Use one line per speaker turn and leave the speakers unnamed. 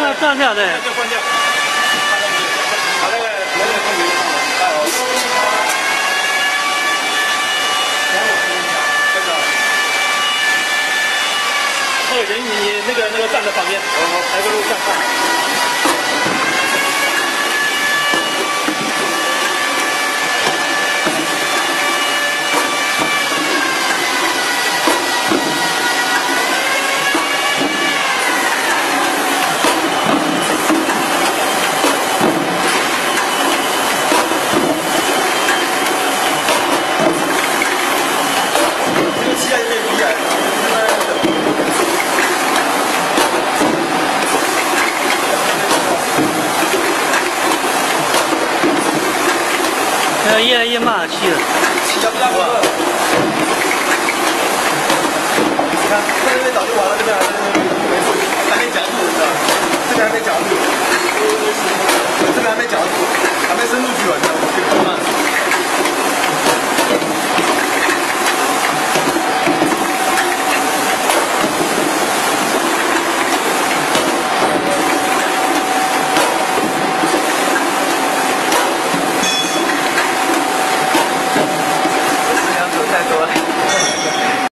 这样对。
就关掉。把那个空调放好。哦，人你那个站在旁边，我排个录像看。
越来越骂气了。